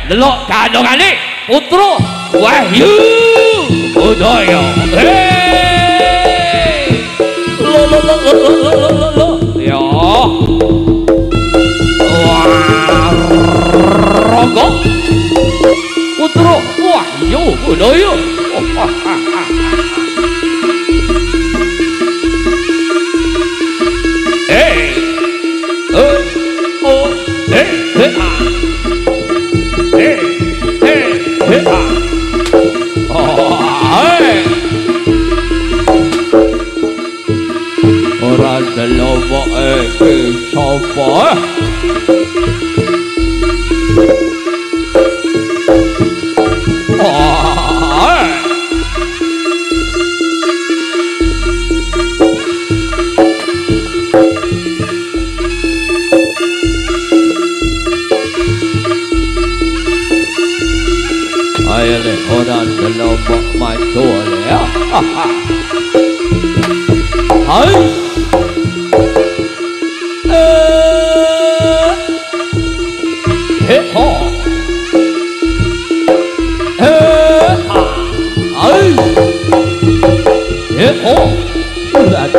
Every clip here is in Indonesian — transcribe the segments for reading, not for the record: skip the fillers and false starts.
delok kandhangane putra Wahyu Budaya. Lo ya. Rangga putra Wahyu Budaya. Ora delowoke sapa ayo le ora delowok maju le ya. Hai ho ai ho urat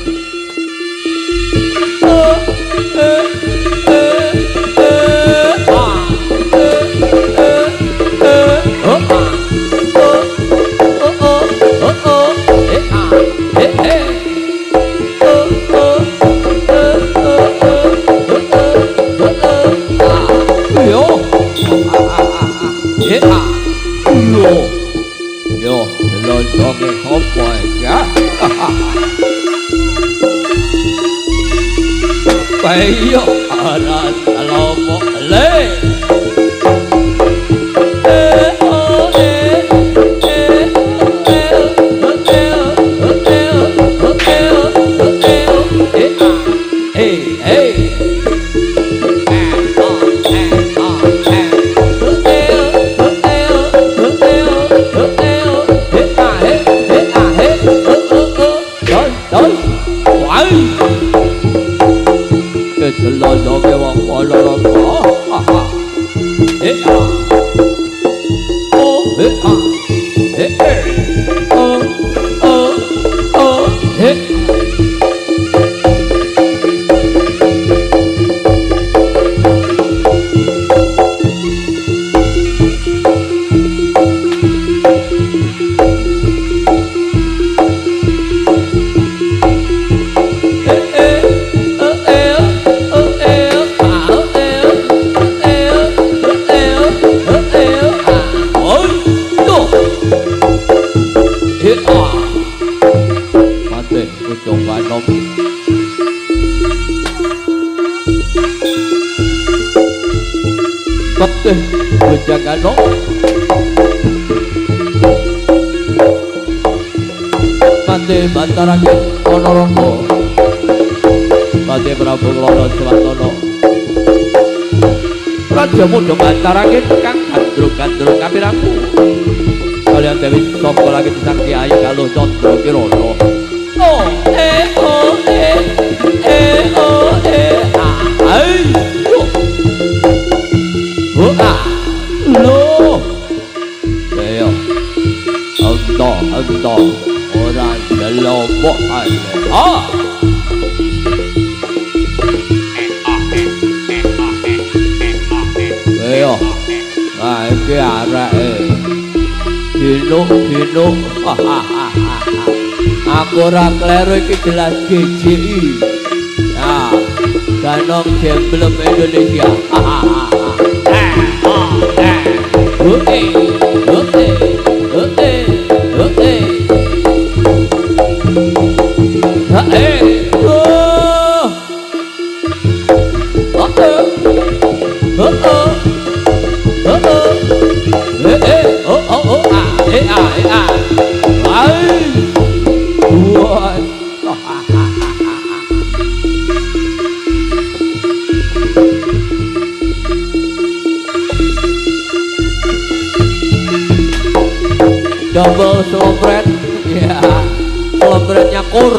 yo lo joge apa ya. Bayo ana lomo le lo joge apa lo jangan dong Pati Bantarake Ponorogo Pati Prabu Klono Swatono Raja Muda Bantarake kang gandrung-gandrung kapiraku kalian Dewi Soko lagi disangki ayu kalau Condro Kirono ento ora delowo ae ayo iki areke dino aku ora kleru iki jelas GJI nah Danong Gemblem Indonesia oke double slombret ya slombretnya kur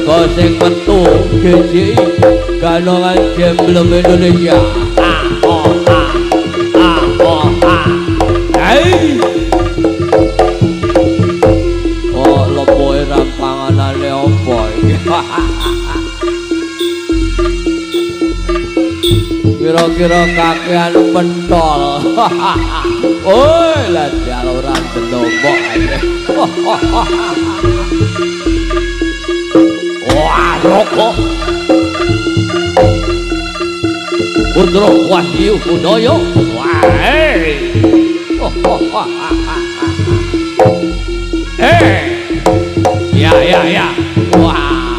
Mergo sing metu GJI Ganongan Jemblem Indonesia. Hei. Oh, lepoe rampanganane opo iki? Kira-kira kakean pentol. Oi, lah jaluran denombok ae. Wah, rokok. Putra Wahyu Udoyo. Wah, ya. Wah.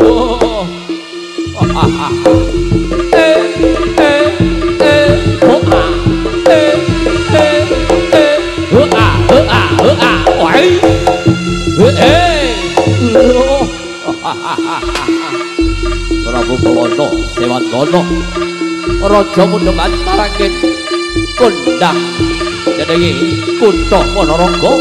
Prabu Bawana Sewangana Raja Mundha Tarangin kondang jenenge Kutha Panaraga.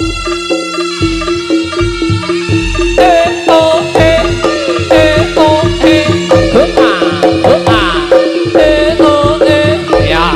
Ya,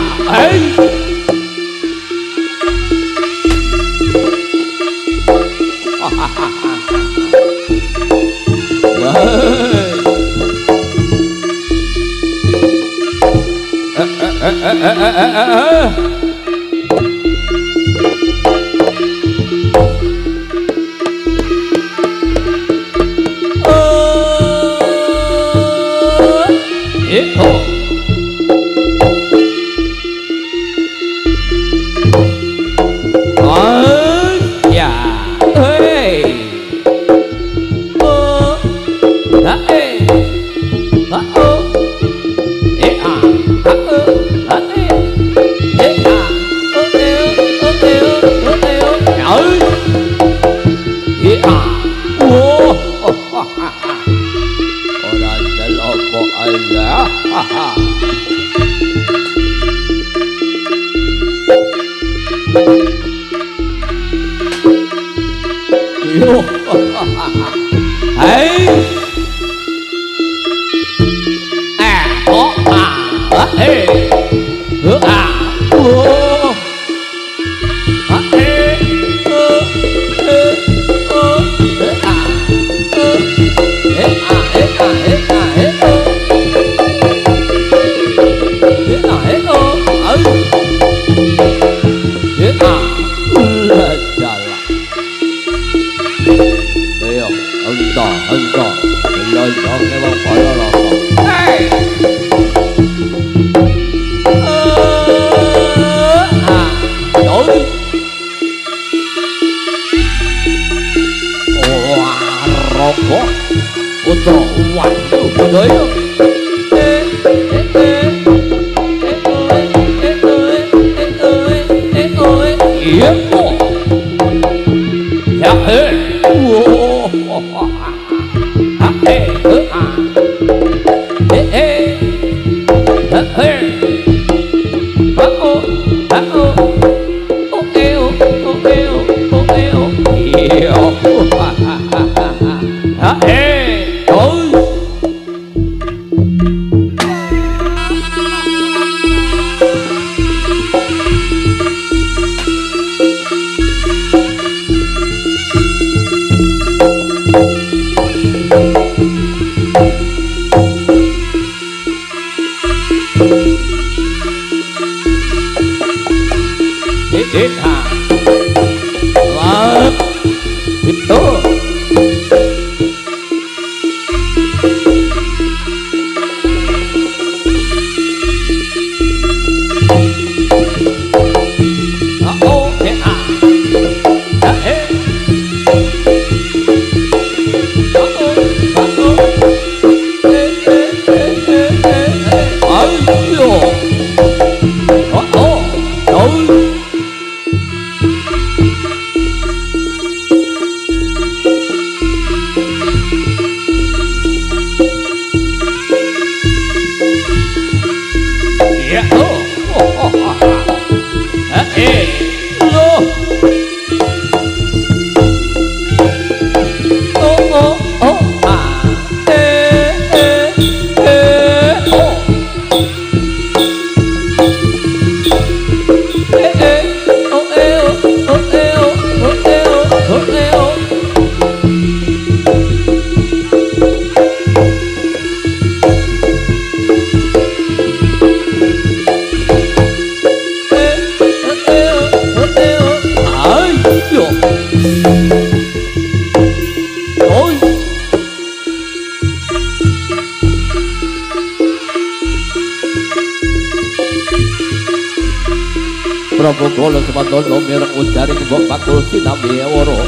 Prabu Kala Semantana mireng ujaring mbok bakul sinambi wara.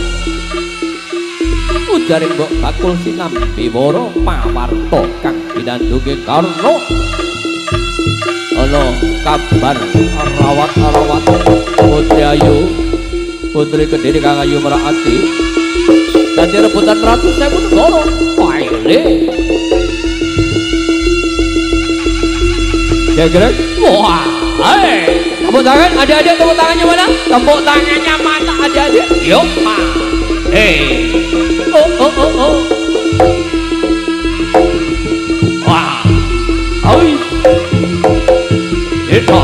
Ujaring mbok bakul sinambi wara pawarta kang pinandunge karna. Ana kabar rawat-rawat Putri Ayu, putri Kediri kang ayu merati. Dadi rebutan Ratu Sewu Negara. Paile. Gegrek. Wah. Tepuk tangan, adik-adik tepuk tangannya mana? Tepuk tangannya mana adik-adik? Yuk, oh. Wah, oi, itu,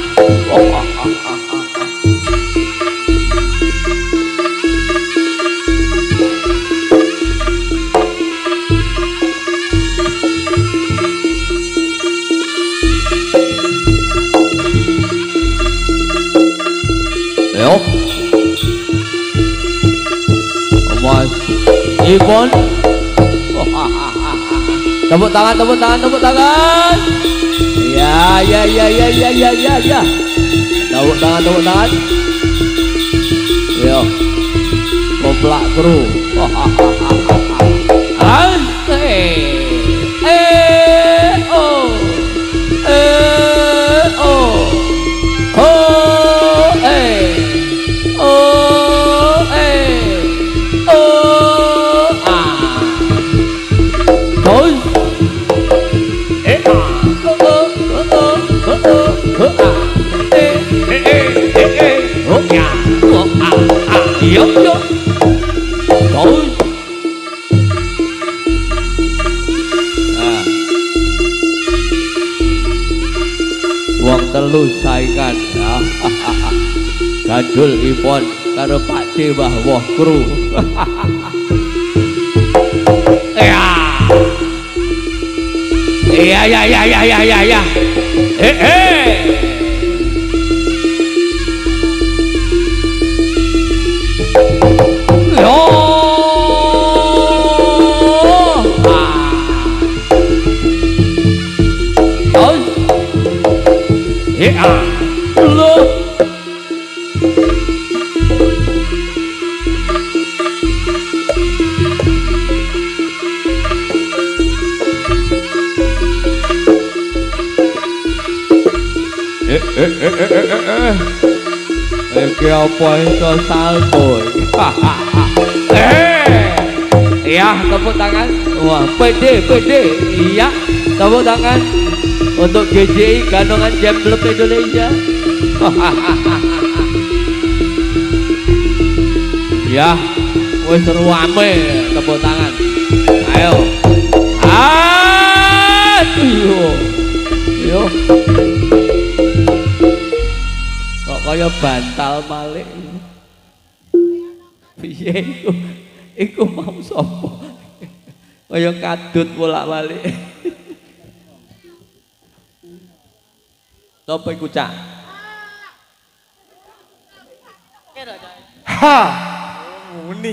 Mas Ipon. Tepuk tangan, tepuk tangan, tepuk tangan. Ya. Tepuk tangan, tepuk tangan. Yo. Komplak kru. Wong telu saingan. Gadul Ipon karo Pak D Mbah Woh Kru. Ya. Iki apa iso salto? Ya, tepuk tangan. Wah, PD. Iya, tepuk tangan untuk GJI Gandongan Jemblem Indonesia. Ya, wis ruame tepuk tangan. Ayo. Yo. Kok kaya bantal malih. Piye iku mau sapa? Kaya kadut bolak-balik. Sapa iku, Cak? Ha. Muni.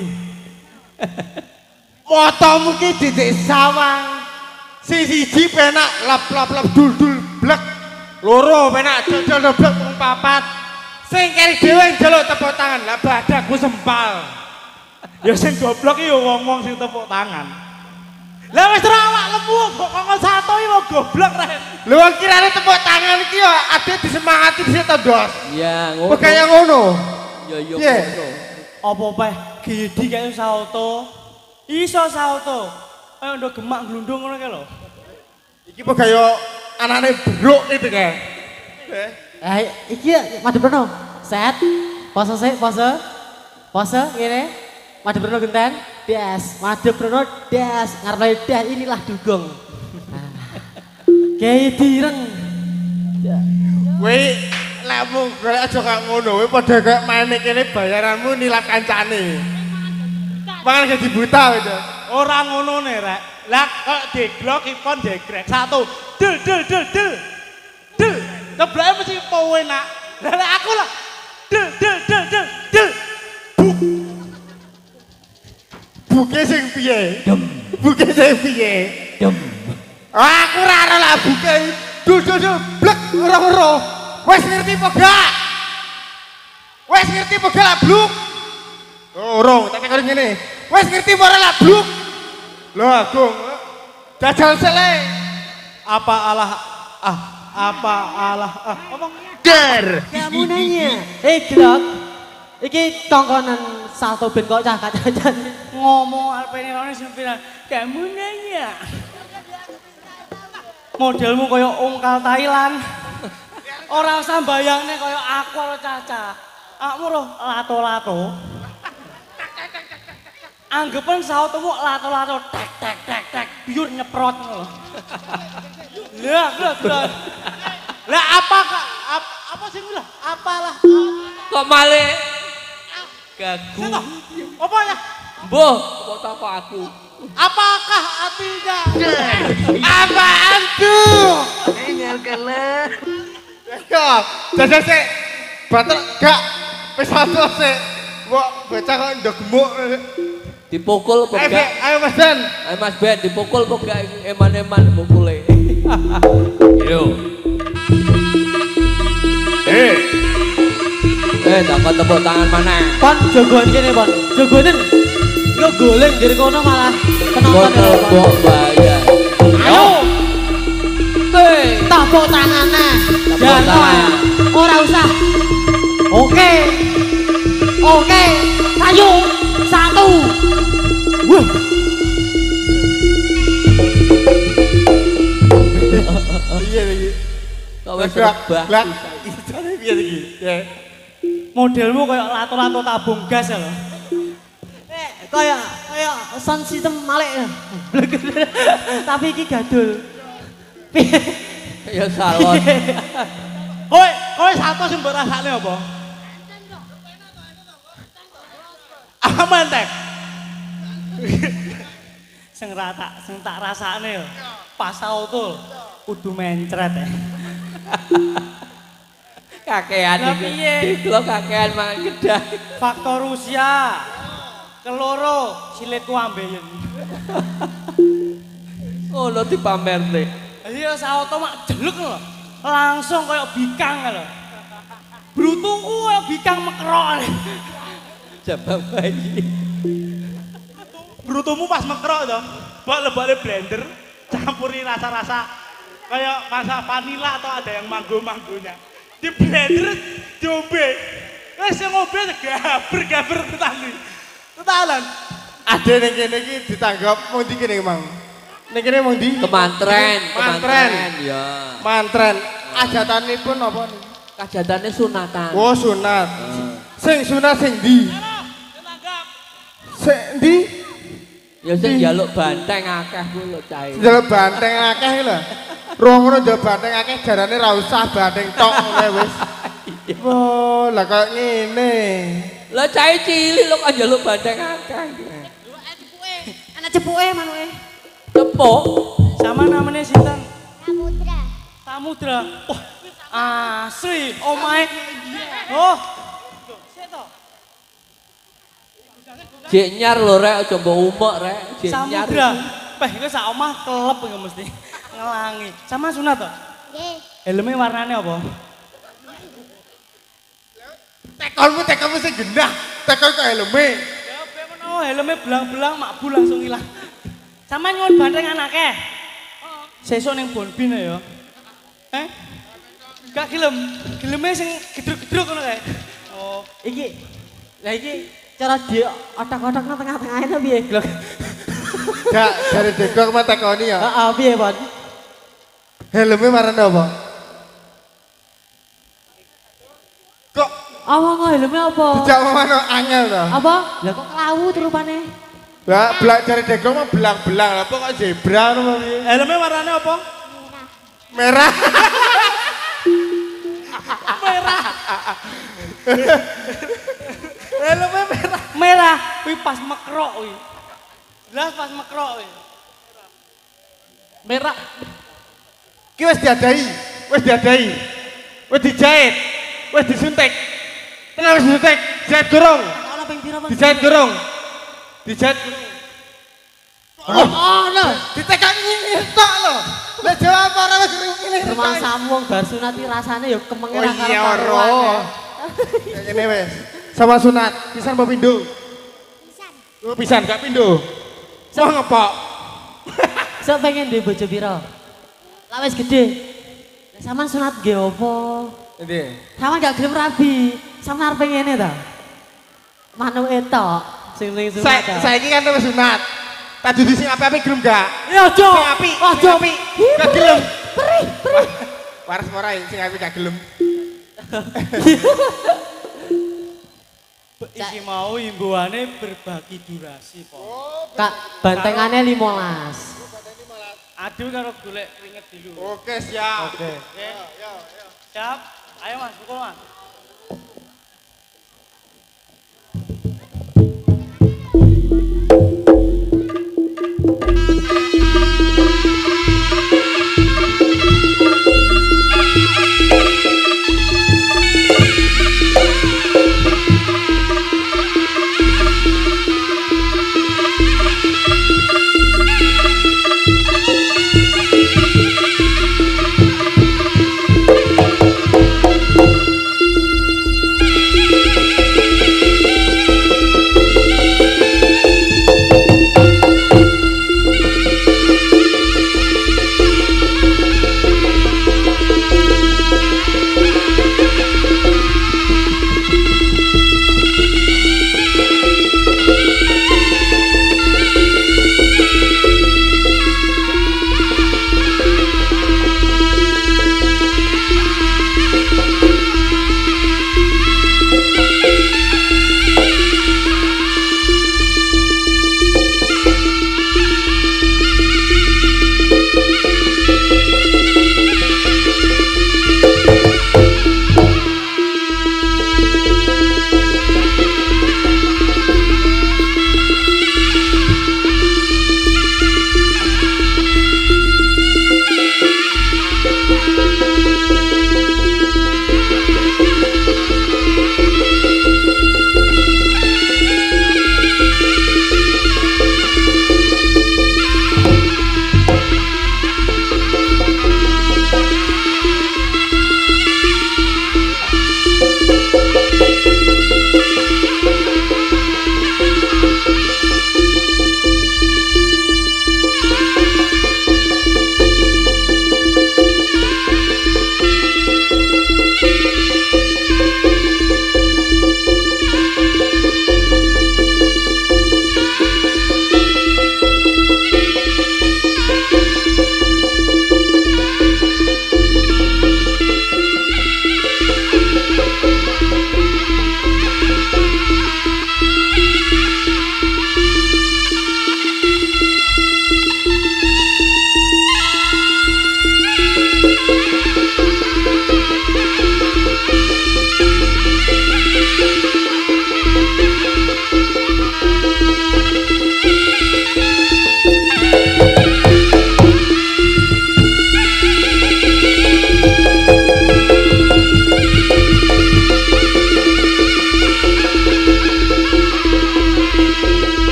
Motomu ki didik sawang. Siji penak lap dul blek. Loro penak jol blek mung papat. Sing keri dhewe njaluk tepuk tangan. Lah badakku sempal. Ya sing goblok iki ya wong-wong sing tepuk tangan. Lah wis ora awak lemu kok kongkon sato iki mau goblok rek. Lho wong kirane tepuk tangan iki ya ade disemangati dhisik to, Dos. Ya, ngono. Kaya ngono. Ya ngono. Apa peh gidi kaya sauto. Iso sauto. Ayo ndo gemak glundung ngono kae lho. Iki kok kaya anane beruk itu kae. Iki Madheprana. Set. Pose sik, pose. Pose ngene. Madheprana genten. Das. Madheprana das. Ngarep das inilah dugong. Kayak direng. Kowe lek mung golek aja kaya ngono, kowe padha kaya main kene bayaranmu nilai kancane. Mangan gaji buta itu. Ora ngono ne rek. Lah kok deglok Ipon degrek. Satu. Del. Ceblake mesti powe nak. Lah aku lah. Del. Buke sing piye? Dem. Buke sing piye? Dem. Aku ora ora lah buke. Dul blek ora. Wis ngerti apa gak? Wes ngerti apa gak labluk? Urung, tak kok ngene. Wes ngerti apa ora labluk? Lho Agung. Jajal sik le. Apa alah apa? Der. Kamu nanya. Glok. Iki tongkonan salto ben kok cah kacacan. Ngomong apa ini orang sempiran. Kamu nanya. Modelmu kaya ungkal Thailand. Orang usah bayangne kaya aku karo Caca. Akmu roh lato-lato. Anggapan sautomu lato-lato tek biur nyeprot ngono. Lah, lah apa sing lah? Apalah. Kok malih gagu. Apa ya? Mbah, kok takok aku. Apakah artinya? Apaan tuh? Engel kele. Ya, jajal sik. Bater gak wis satu sik. Kok bocah kok ndok gemuk. Dipukul apa enggak? Ayo Mas Ben. Ayo Mas Ben, dipukul apa enggak eman-eman mukule. Yo. Dapat tepuk tangan mana? Pon jogoan kene pon. Jogonen. Yo goleng dari kono malah penonton Tepuk bayar. Ayo. Tepuk tangannya. Jangan. Ora usah. Oke. Ayo. 1. Wah. Iya. Kok wis rebah. Lah, isane piye iki? Ya. Modelmu kayak lato-lato tabung gas ya lho. Kayak sound system malek ya. Tapi iki gadul. Ya salon. Kowe satu sing mbok rasakne apa? Aman tek. Sing tak rasakne yo. Pas auto kudu mencret ya. Kakean Lah iki. piye? Diklo kakean mangan gedang. Faktor usia. Keloro silitku ambeien. Oh, lo dipamerne. Iya sauto mak jelek lho. Langsung kayak bikang lho. Brutungku kayak bikang mekrok. Jabang bayi. Brutumu pas mekrok dong. Bak lebale blender, campuri rasa-rasa kayak rasa vanila atau ada yang manggo-manggonya. Di blender diombe. Wis ngombe gaber Tetalan. Ada ning kene iki ditanggap mung ndi kene Mang? Ning kene mung ndi? Kemantren. Ya. Mantren. Ajatanipun apa niku? Kajatane sunatan. Oh, sunat. Sing sunat sing ndi? Sing ndi? Ya sing njaluk banteng akeh kuwi lho cahe. Njaluk banteng akeh lho. Roh ngono njaluk banteng akeh jarane ra usah banteng tok ngene wis. Oh, lah kok ngene. Lah cahe cilik lho kok njaluk banteng akeh. Anak cepuke manuke. Tepuk. Sama namanya sinten? Samudra. Samudra. Wah, asli omahe. Oh. Sik to. Jek nyar lho rek aja mbok umek rek. Jek nyar. Samudra. Peh iku sak omah kelep iku mesti ngelangi. Sama sunat to? Nggih. Helmnya warnane apa? Tekonmu sing genah. Tekon kok helme. Ya ben menawa helmnya belang-belang makbul langsung ilang. Sampeyan ngon banteng anake. Sesuk ning Bonbin ya. Gak geleme sing gedruk-gedruk ngono kae. Oh, Iki cara dia otak-otaknya tengah-tengahnya piye, Glok? Gak dari degok mah tekoni ya. Heeh, piye, Bon? Helme marane apa? Kok Apa kok helmnya apa? dijak mana angel to? Apa? Lah kok kelawu rupane? Lah belak dari degok mah belang-belang. Lah kok zebra ngono piye? helmnya warnane apa? Merah. Helmnya merah. Merah. Kuwi pas mekrok kuwi. Jelas pas mekrok kuwi. Merah. Ki wis diadai. Wis dijahit. Wis disuntik. Tenan wis disuntik. Dijahit durung. Ana ping pira, Bang? Dijahit durung. Dijahit durung. Oh, no. Ditekan ini tok lho. Lah jawab ora wis ngene. Rumah sambung bar sunat iki rasane ya kemenge Oh ra iya karo ora. Kene wes. Sama sunat, pisan apa pindho? Pisan. Oh, pisan gak pindho. Wah ngepok. Sok pengen duwe bojo pira? Lah wis gede. Lah sampean sunat nggih apa? Endi? Sampean gak gelem rabi. Sampean arep ngene ta? Manuke tok sing ning sunat. Saiki kan wis sunat. Tak dudu sing apik-apik gelem gak? Ya aja. Sing apik. Aja. Sing apik. Gak gelem. Perih. Waras ora sing apik gak gelem. Iki mau imbuane berbagi durasi, Po. Kak, bantengane 15. Aduh karo golek keringet dulu. Oke, siap. Oke. Siap. Ayo Mas, pukul Mas.